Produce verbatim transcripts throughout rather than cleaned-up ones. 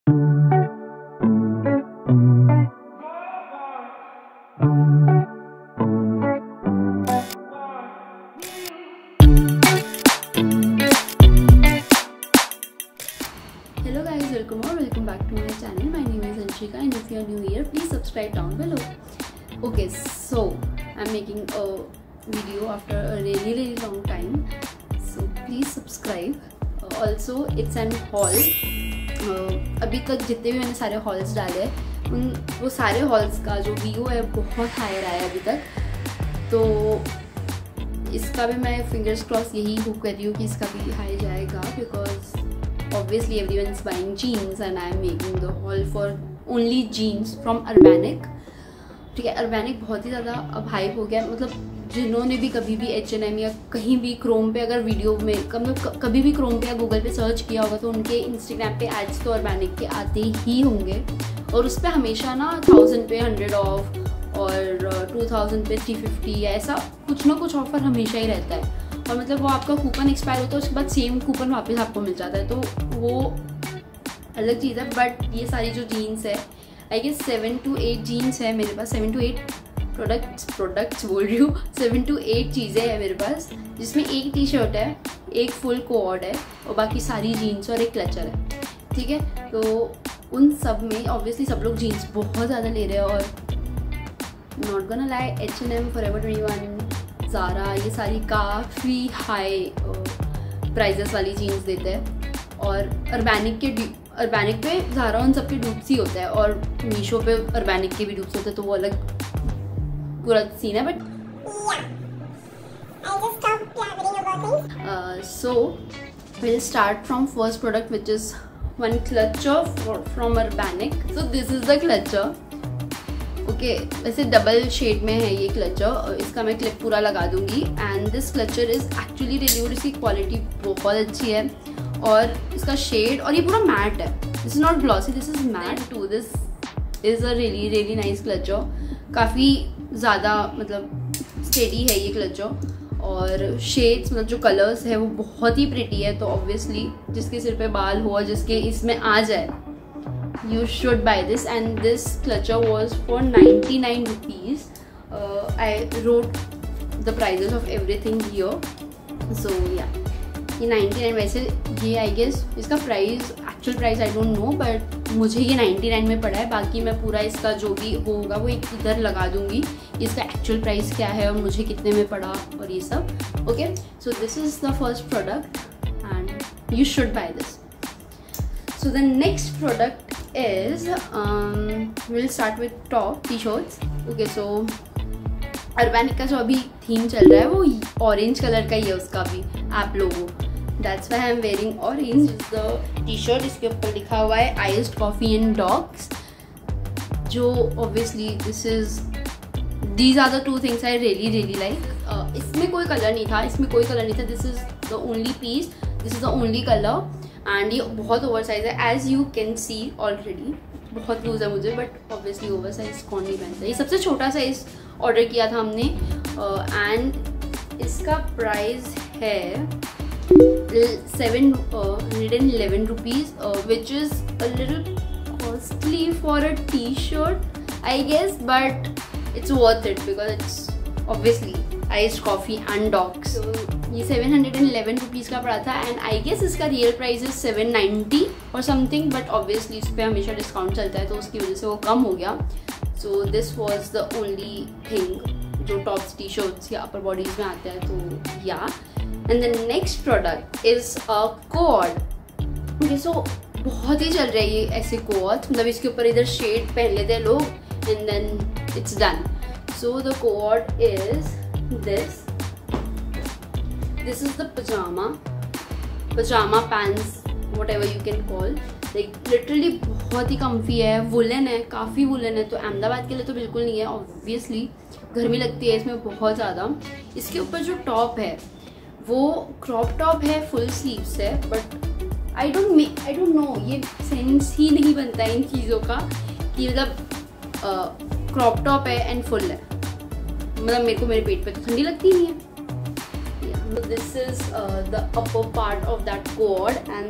Hello guys, welcome or welcome back to my channel. My name is Anshika and if you are new here, please subscribe down below. Okay, so I'm making a video after a really really long time, so please subscribe. Uh, also it's an haul. uh, अभी तक जितने भी मैंने सारे halls डाले हैं उन वो सारे हॉल्स का जो व्यू है बहुत हाई रहा है अभी तक, तो इसका भी मैं फिंगर्स क्रॉस यही होप कर रही हूँ कि इसका भी हाई जाएगा, because obviously everyone's buying jeans and I am making the haul for only jeans from Urbanic. ठीक है, Urbanic बहुत ही ज़्यादा अब हाइप हो गया, मतलब जिन्होंने भी कभी भी एच एन एम या कहीं भी क्रोम पे अगर वीडियो में मतलब कभी भी क्रोम पे या गूगल पे सर्च किया होगा तो उनके इंस्टाग्राम पे एड्स तो Urbanic के आते ही होंगे, और उस पर हमेशा ना थाउजेंड पे हंड्रेड ऑफ और टू थाउजेंड पे थ्री फिफ्टी या ऐसा कुछ ना कुछ ऑफर हमेशा ही रहता है, और मतलब वो आपका कूपन एक्सपायर होता है उसके बाद सेम कूपन वापस आपको मिल जाता है, तो वो अलग चीज़ है। बट ये सारी जो जीन्स है I guess seven two eight jeans है मेरे पास, seven two eight products products बोल रही हूँ सेवन टू एट चीज़ें हैं मेरे पास, जिसमें एक टी शर्ट है, एक फुल कोऑर्ड है और बाकी सारी जीन्स और एक क्लचर है। ठीक है, तो उन सब में ऑब्वियसली सब लोग जीन्स बहुत ज़्यादा ले रहे हैं, और not gonna lie H N M, forever twenty one, Zara, ये सारी काफ़ी हाई प्राइजेस वाली जीन्स देते हैं, और अर्बैनिक के अर्बैनिक पे ज़ारा उन सबके डूप्स ही होता है, और मीशो पे अर्बैनिक के भी डूप्स होते हैं, तो वो अलग पूरा सीन है। But so will start from first product which is one clutcher from Urbanic. So this is the clutcher. Okay okay, वैसे डबल शेड में है ये क्लचर, इसका मैं क्लिप पूरा लगा दूंगी, and this clutcher is actually reviewed, इसकी क्वालिटी बहुत अच्छी है, और इसका शेड और ये पूरा मैट है, this is not glossy, this is matte too, this is a really really nice clutcher, काफ़ी ज़्यादा मतलब स्टेडी है ये क्लचर, और शेड्स मतलब जो कलर्स है वो बहुत ही प्रिटी है, तो ऑब्वियसली जिसके सिर पे बाल हो और जिसके इसमें आ जाए you should buy this, and this clutcher was for ninety-nine rupees. uh, I wrote the prices of everything here, so yeah, ये ninety-nine, वैसे ये आई गेस इसका price actual price I don't know, but मुझे ये ninety-nine में पड़ा है, बाकी मैं पूरा इसका जो भी होगा वो एक इधर लगा दूंगी, इसका एक्चुअल प्राइस क्या है और मुझे कितने में पड़ा और ये सब। Okay, so this is the first product and you should buy this. So the next product is um, we'll start with top t-shirts. Okay, so Urbanic का जो अभी थीम चल रहा है वो ऑरेंज कलर का ही है, उसका भी app logo, that's why I'm wearing orange is the t-shirt। इसके ऊपर लिखा हुआ है आइस्ड कॉफी एंड डॉग्स, जो obviously this is these are the two things I really really like। uh, इसमें कोई कलर नहीं था, इसमें कोई कलर नहीं था, this is the only piece, this is the only color, and ये बहुत ओवर साइज है as you can see already, बहुत लूज है मुझे, बट ऑब्वियसली ओवर साइज कौन नहीं पहनता, ये सबसे छोटा साइज ऑर्डर किया था हमने, एंड uh, इसका प्राइस है seven hundred and eleven rupees, which is a little costly for a T shirt I guess, but it's worth it because it's obviously iced coffee and dogs. ये seven hundred and eleven rupees का पड़ा था, and I guess इसका real price is seven ninety और something, but obviously इस पर हमेशा discount चलता है तो उसकी वजह से वो कम हो गया। So this was the only thing जो टॉप्स टी शर्ट्स या अपर बॉडीज में आते हैं, तो yeah. And the next product is a co-ord. Okay, so बहुत ही चल रहा है ये ऐसे कोड, मतलब इसके ऊपर इधर शेड पहन लेते हैं लोग and then it's done. So the co-ord is this this is the pajama pajama pants, whatever you can call, like literally बहुत ही comfy है, वुलन है, काफ़ी वुलन है, तो अहमदाबाद के लिए तो बिल्कुल नहीं है, ऑब्वियसली गर्मी लगती है इसमें बहुत ज़्यादा। इसके ऊपर जो टॉप है वो क्रॉप टॉप है, फुल स्लीव्स है, but I don't may I don't know ये सेंस ही नहीं बनता है इन चीज़ों का कि मतलब क्रॉप टॉप है एंड फुल है, मतलब मेरे को मेरे पेट पे तो ठंडी लगती नहीं है। This is the upper part of that co-ord, and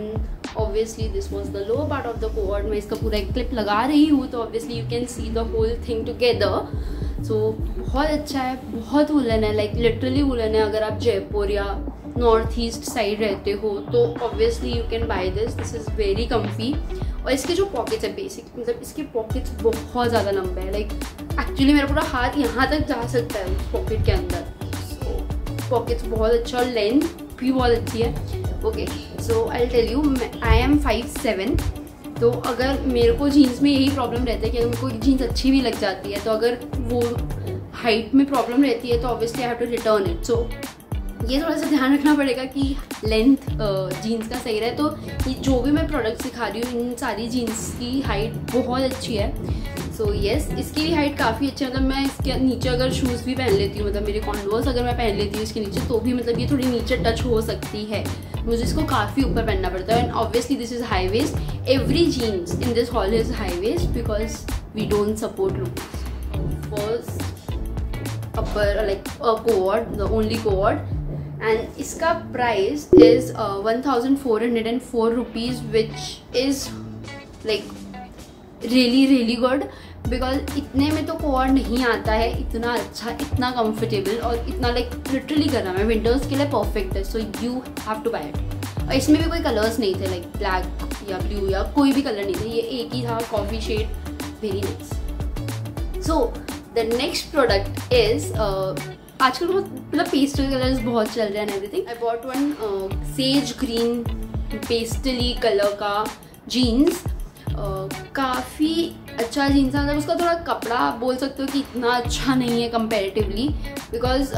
obviously this was the lower part of the co-ord. मैं इसका पूरा एक क्लिप लगा रही हूँ तो obviously you can see the whole thing together. So बहुत अच्छा है, बहुत वुलन है, लाइक लिटरली वुलन है. अगर आप जयपुर या नॉर्थ ईस्ट साइड रहते हो तो obviously you can buy this. This is very comfy. और इसके जो पॉकेट्स है बेसिक, मतलब इसके पॉकेट्स बहुत ज़्यादा लंबे हैं. लाइक एक्चुअली मेरा पूरा हाथ यहाँ तक जा सकता है उस पॉकेट के अंदर. सो पॉकेट्स बहुत अच्छा और लेंथ भी बहुत अच्छी है. Okay, so I tell you, I am five seven. तो अगर मेरे को जीन्स में यही प्रॉब्लम रहता है कि अगर मेरे को जीन्स अच्छी भी लग जाती है तो अगर वो हाइट में प्रॉब्लम रहती है तो obviously I have to return it. So ये थोड़ा सा ध्यान रखना पड़ेगा कि लेंथ जीन्स का सही रहे. तो ये जो भी मैं प्रोडक्ट दिखा रही हूँ इन सारी जीन्स की हाइट बहुत अच्छी है. सो so, येस yes, इसकी भी हाइट काफ़ी अच्छी है. मतलब मैं इसके नीचे अगर शूज़ भी पहन लेती हूँ, मतलब मेरे कॉन्वर्स अगर मैं पहन लेती हूँ इसके नीचे, तो भी मतलब ये थोड़ी नीचे टच हो सकती है. मुझे इसको काफ़ी ऊपर पहनना पड़ता है. And obviously this is high waist. Every jeans in this haul is high waist because we don't support looks. First upper like co-ord, the only co-ord. And इसका price is one thousand four hundred and four rupees which is like really really good. Because इतने में तो coward नहीं आता है इतना अच्छा, इतना कंफर्टेबल और इतना लाइक लिटरली गर्म है. विंटर्स के लिए परफेक्ट है. So you have to buy it. और इसमें भी कोई कलर्स नहीं थे, लाइक ब्लैक या ब्लू या कोई भी कलर नहीं थे. ये एक ही था, coffee shade. Very nice. So the next product is, आजकल बहुत मतलब पेस्टल कलर्स बहुत चल रहे हैं everything. I bought one sage green pastely colour का जीन्स. काफ़ी अच्छा जीन्स है. मतलब उसका थोड़ा कपड़ा आप बोल सकते हो कि इतना अच्छा नहीं है कंपैरेटिवली, बिकॉज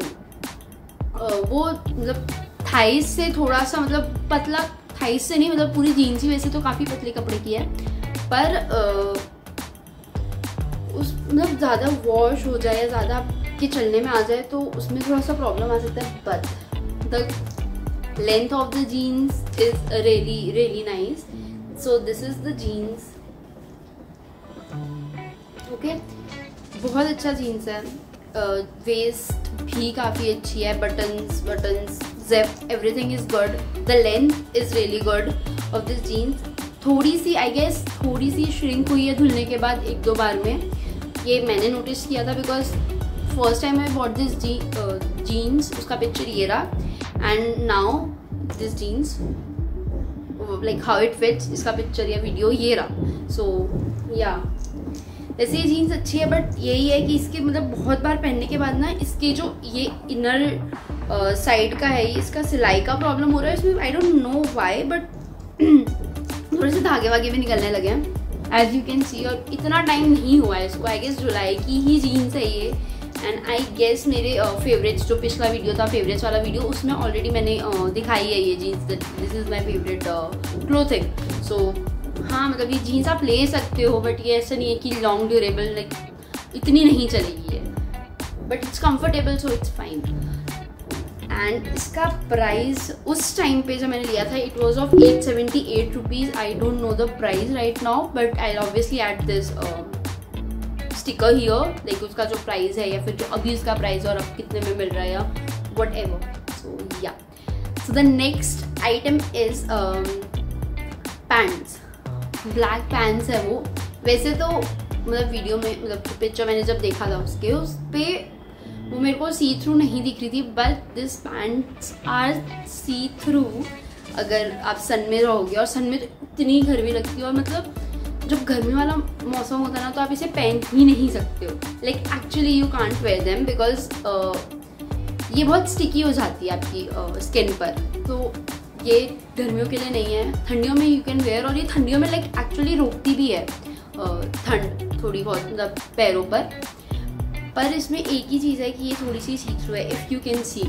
वो मतलब थाइस से थोड़ा सा मतलब पतला, थाइस से नहीं, मतलब पूरी जीन्स ही वैसे तो काफ़ी पतले कपड़े की है, पर uh, उस मतलब ज़्यादा वॉश हो जाए या ज़्यादा आपके चलने में आ जाए तो उसमें थोड़ा सा प्रॉब्लम आ सकता है. But the length of the jeans is really really nice. So this is the jeans. Okay, बहुत अच्छा जीन्स है. वेस्ट uh, भी काफ़ी अच्छी है. Buttons buttons zip everything is good. The length is really good of this jeans. थोड़ी सी I guess थोड़ी सी श्रिंक हुई है धुलने के बाद एक दो बार में. ये मैंने नोटिस किया था because first time I bought this jeans, उसका पिक्चर ये रहा. And now this jeans like how it fits, इसका पिक्चर या वीडियो ये रहा. सो या वैसे ये जीन्स अच्छी है, बट यही है कि इसके मतलब बहुत बार पहनने के बाद ना इसके जो ये इनर साइड का है, इसका सिलाई का प्रॉब्लम हो रहा है इसमें. I don't know why, but थोड़े से धागे वागे भी निकलने लगे हैं एज यू कैन सी. और इतना टाइम नहीं हुआ है इसको. आई गेस जुलाई की ही जीन्स है ये. एंड आई गेस मेरे फेवरेट्स uh, जो पिछला वीडियो था, फेवरेट्स वाला वीडियो, उसमें ऑलरेडी मैंने uh, दिखाई है ये jeans. This is my favourite clothing. So हाँ, मतलब ये जीन्स आप ले सकते हो, बट ये ऐसा नहीं है कि लॉन्ग ड्यूरेबल लाइक इतनी नहीं चलेगी है, but it's comfortable so it's fine. And इसका प्राइस उस टाइम पे जब मैंने लिया था it was of eight seventy eight rupees. I don't know the price right now, but I obviously at this sticker here, like उसका जो price है या फिर जो अभी उसका प्राइस है और अब कितने में मिल रहा है या what ever. So yeah, so the next item is pants. Black pants है वो. वैसे तो मतलब वीडियो में मतलब पिक्चर मैंने जब देखा था उसके उस पर वो मेरे को सी थ्रू नहीं दिख रही थी, but this pants are see through. अगर आप सन में रहोगे, और सन में तो इतनी गर्मी लगती है, और मतलब जब गर्मी वाला मौसम होता है ना तो आप इसे पहन ही नहीं सकते हो. Like actually you can't wear them because ये बहुत स्टिकी हो जाती है आपकी स्किन uh, पर. तो ये गर्मियों के लिए नहीं है, ठंडियों में यू कैन वेयर. और ये ठंडियों में लाइक एक्चुअली रोकती भी है ठंड थोड़ी बहुत मतलब पैरों पर. पर इसमें एक ही चीज़ है कि ये थोड़ी सी सी थ्रू है. If you can see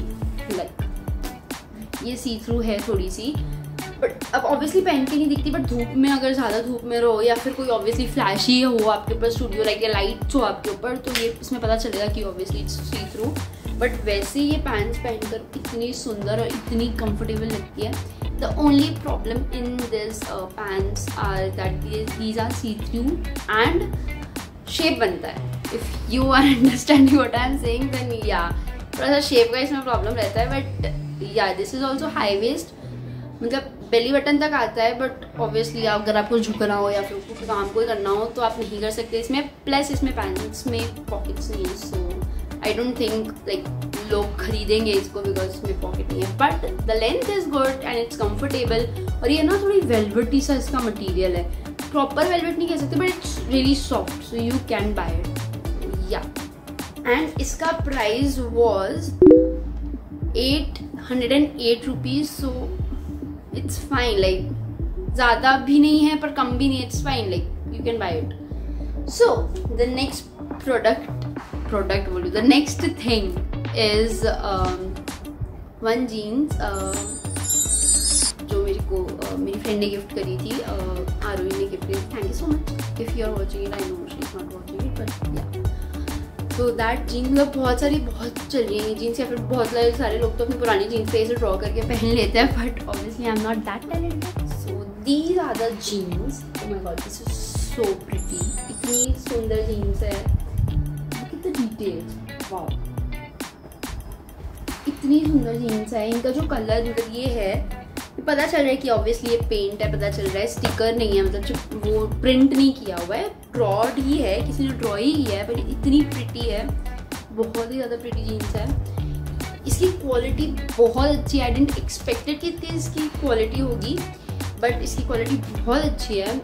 like ये सी थ्रू है थोड़ी सी, बट अब ऑब्वियसली पहन के नहीं दिखती. बट धूप में अगर ज़्यादा धूप में रहो या फिर कोई ऑब्वियसली फ्लैशी हो आपके ऊपर, स्टूडियो लाइक या लाइट्स हो आपके ऊपर, तो ये इसमें पता चलेगा कि obviously it's see through. But वैसे ये पैंट्स पहनकर इतनी सुंदर और इतनी कंफर्टेबल लगती है. The only problem in this pants are that these are see through and shape बनता है. If you are understanding what I am saying then yeah थोड़ा सा शेप का इसमें प्रॉब्लम रहता है. But yeah this is also high waist. मतलब belly button तक आता है, बट ऑब्वियसली अगर आपको झुकना हो या फिर कुछ काम कोई करना हो तो आप नहीं कर सकते इसमें। प्लस इसमें पैंट्स में पॉकेट्स नहीं है, so I don't think like लोग खरीदेंगे इसको बिकॉज इसमें पॉकेट नहीं है। But the length is good and it's comfortable. और ये ना थोड़ी वेलवेटी सा इसका मटीरियल है, प्रॉपर वेलवेट नहीं कह सकते but it's really soft, so you can buy it yeah. And इसका price was eight hundred and eight rupees, so it's fine, like ज़्यादा भी नहीं है पर कम भी नहीं है, it's fine, like you can buy it. So the next product product बोलूँ the next thing is one jeans जो मेरे को uh, मेरी फ्रेंड ने गिफ्ट करी थी, आरोही ने गिफ्ट करी। Thank you so much if you are watching it, I know she is not watching it but yeah. तो दैट जीन्स मतलब बहुत सारी बहुत चल रही है जीन्स, या फिर बहुत सारे लोग तो अपनी पुरानी जीन्स पे ऐसे ड्रॉ करके पहन लेते हैं, but obviously I am not that talented. So these are the jeans. Oh my God, this is so pretty, इतनी सुंदर जीन्स है, कितने डिटेल्स, वाओ, इतनी सुंदर जीन्स है। इनका जो कलर मतलब ये है, पता चल रहा है कि ऑब्वियसली ये पेंट है, पता चल रहा है स्टिकर नहीं है, मतलब वो प्रिंट नहीं किया हुआ है, ड्रॉड ही है, किसी ने ड्रॉ ही किया है, बट इतनी प्रिटी है, बहुत ही ज़्यादा प्रिटी जीन्स है। इसकी क्वालिटी बहुत अच्छी है, आई डिडंट एक्सपेक्टेड कि इतनी इसकी क्वालिटी होगी, बट इसकी क्वालिटी बहुत अच्छी है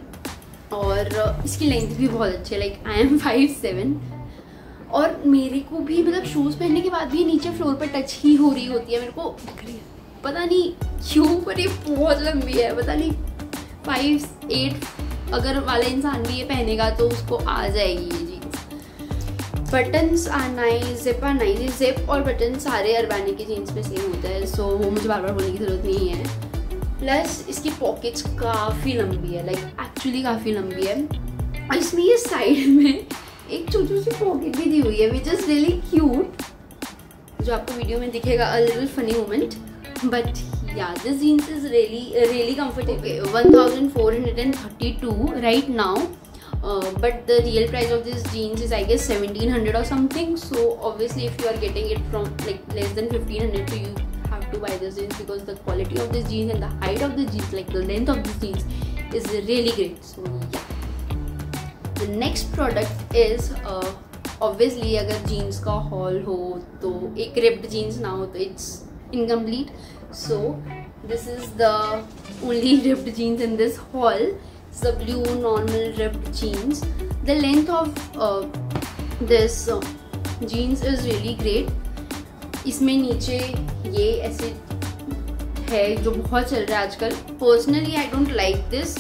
और इसकी लेंथ भी बहुत अच्छी है, like I am five seven और मेरे को भी मतलब शूज़ पहनने के बाद भी नीचे फ्लोर पर टच ही हो रही होती है, मेरे को पता नहीं क्यों, पर ये बहुत लंबी है, पता नहीं फाइव एट अगर वाला इंसान भी ये पहनेगा तो उसको आ जाएगी ये jeans. Buttons are nice, zip are nice, zip और बटन सारे अर्बानिक के जीन्स में सेम होता है, सो वो मुझे बार बार बोलने की ज़रूरत नहीं है। प्लस इसकी पॉकेट्स काफ़ी लंबी है, लाइक एक्चुअली काफ़ी लंबी है, और इसमें ये साइड में एक छोटी सी पॉकेट भी दी हुई है विच इज़ रियली क्यूट, जो आपको वीडियो में दिखेगा, a little funny moment. But yeah, this jeans is really uh, really comfortable. Okay, one thousand four hundred thirty-two right now, uh, but the real price of this jeans is I guess seventeen hundred or something. So obviously if you are getting it from like less than fifteen hundred, so you have to buy this jeans because the quality of this jeans and the height of the jeans, like the length of this jeans is really great. So yeah, the next product is uh, obviously अगर jeans का haul हो तो एक ripped jeans ना हो तो it's incomplete, so this is the only ripped jeans in this haul. It's the blue normal ripped jeans. The length of uh, this uh, jeans is really great. इसमें नीचे ये ऐसे है जो बहुत चल रहा है आजकल। Personally I don't like this,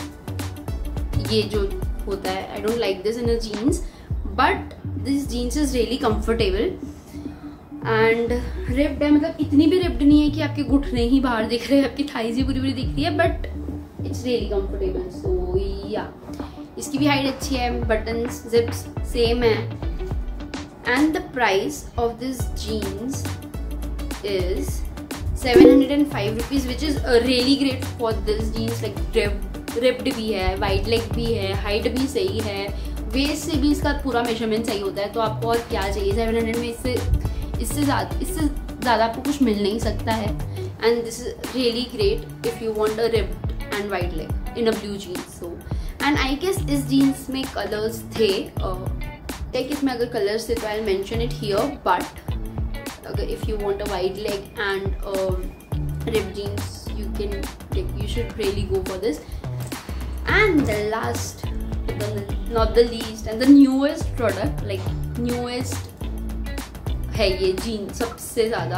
ये जो होता है I don't like this in a jeans, but this jeans is really comfortable and ripped है, मतलब इतनी भी रिप्ड नहीं है कि आपके घुटने ही बाहर दिख रहे हैं, आपकी थाइज ही पूरी पूरी दिख रही है, but it's really comfortable. So yeah, इसकी भी हाइट अच्छी है, बटन्स जिप्स सेम है, and the price of this jeans is seven hundred and five rupees which is really great for this jeans. Like ripped ripped भी है, wide leg भी है, height भी सही है, वेस्ट से भी इसका पूरा मेजरमेंट सही होता है, तो आपको और क्या चाहिए। सेवन हंड्रेड में इससे इससे ज़्यादा इससे ज़्यादा आपको कुछ मिल नहीं सकता है, and this is really great if you want a ripped and wide leg in a blue jeans. So and I guess इस जीन्स में कलर्स थे, टेक इसमें अगर कलर्स थे तो I will mention it here, but अगर if you want a wide leg and ripped jeans you can you should really go for this. And the last not the least and the newest product, like newest है ये jean सबसे ज़्यादा।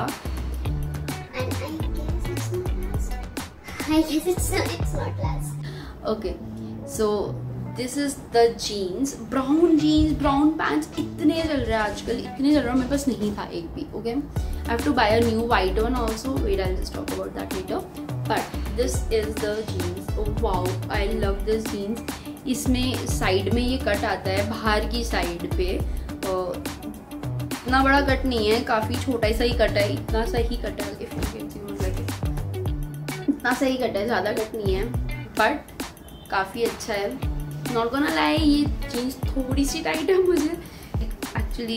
Okay, so this is the jeans, brown jeans, brown pants इतने चल रहे हैं आजकल, इतने चल रहे हैं, मेरे पास नहीं था एक भी। Okay, I have to buy a new white one also, wait I will just talk about that later, but this is the jeans. Oh wow, I love this jeans. इसमें साइड में ये कट आता है, बाहर की side पे इतना बड़ा कट नहीं है, काफ़ी छोटा सा ही कट है, इतना सा ही कट है, if you can see like इतना सा ही कट है, ज़्यादा कट नहीं है, बट काफ़ी अच्छा है। नॉट गोना लाई, ये जीन्स थोड़ी सी टाइट है मुझे एक्चुअली,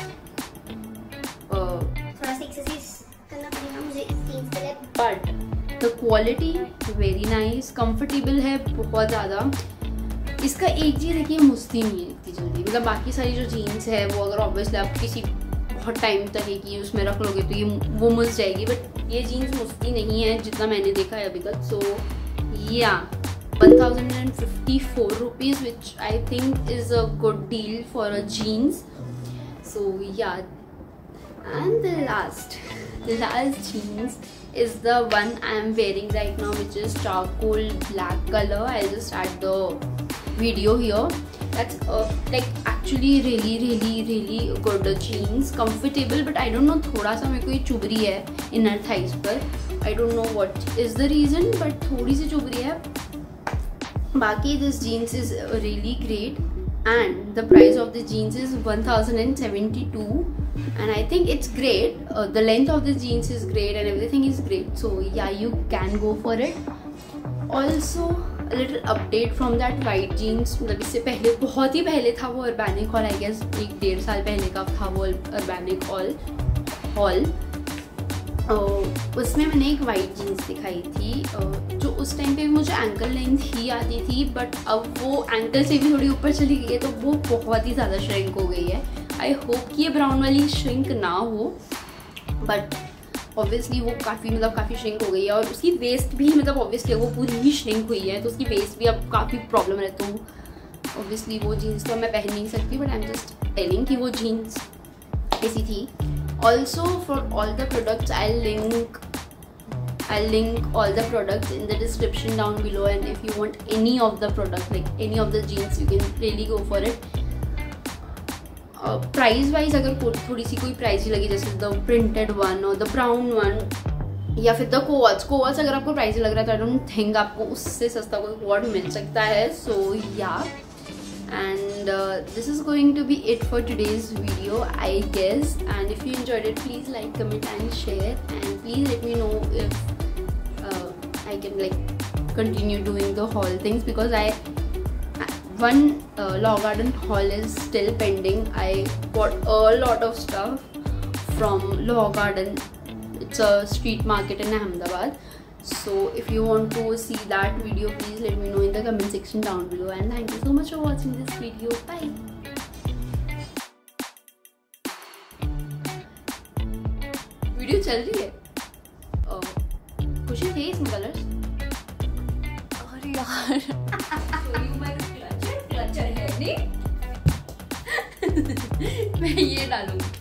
थोड़ा सा एक्सरसाइज करना पड़ेगा मुझे इस जीन्स के लिए, but the quality very nice, comfortable है बहुत ज़्यादा। इसका एक चीज़ है कि मुझती नहीं है इतनी जल्दी, मतलब बाकी सारी जो जीन्स है वो अगर ऑब्वियसली आप किसी बहुत टाइम तक है कि उसमें रख लोगे तो ये वो मुझ जाएगी, बट ये जीन्स मुझती नहीं है जितना मैंने देखा है अभी तक। So yeah one thousand and fifty four rupees which I think is a good deal for a jeans. So yeah and the last the last jeans is the one I am wearing right now, which is charcoal black color. I'll just add the video here. That's uh, like actually really really really good jeans, comfortable, but I don't know, थोड़ा सा मेरे को ये चुभ रही है inner thighs पर. I don't know what is the reason, but थोड़ी सी चुभ रही है. बाकी this jeans is really great and the price of the jeans is one thousand seventy-two. And I think it's great. Uh, the length of the jeans is great and everything is great. So yeah, you can go for it. Also a little update from that white jeans. मतलब इससे पहले बहुत ही पहले था वो Urbanic Hall, I guess एक डेढ़ साल पहले का था वो Urbanic Hall हॉल uh, उसमें मैंने एक वाइट जीन्स दिखाई थी uh, जो उस टाइम पे मुझे एंकल लेंथ ही आती थी, बट अब वो एंकल से भी थोड़ी ऊपर चली गई है तो वो बहुत ही ज़्यादा श्रिंक हो गई है. आई होप कि ये ब्राउन वाली श्रिंक ना हो, बट ऑब्वियसली वो काफ़ी मतलब काफ़ी श्रिंक हो गई है. और उसकी वेस्ट भी मतलब ऑब्वियसली वो पूरी ही श्रिंक हुई है तो उसकी वेस्ट भी अब काफ़ी प्रॉब्लम रहता हूँ. ऑब्वियसली वो जीन्स तो मैं पहन नहीं सकती, but I am just telling कि वो जीन्स ऐसी थी. Also for all the products I link I'll link all the products in the description down below, and if you want any of the product, like any of the jeans, you can really go for it. Price uh, wise अगर थोड़ी सी कोई price ही लगी, जैसे the printed one और the brown one या फिर द कोवर्स कोवर्स अगर आपको प्राइस लग रहा है तो आई डोंट थिंक आपको उससे सस्ता कोई कोवर्ड मिल सकता है. सो या and uh, this is going to be it for today's video, I guess. And if you enjoyed it, please like, comment and share, and please let me know if uh, I can like continue doing the haul things, because I one uh, Law Garden haul is still pending. I bought a lot of stuff from Law Garden. It's a street market in Ahmedabad. So if you want to see that video, please let me know in the comment section down below, and thank you so much for watching this video. Bye. Video चल रही है. खुशी थे इसमें colours. अरे यार clutcher है नहीं. मैं ये डालूंगी.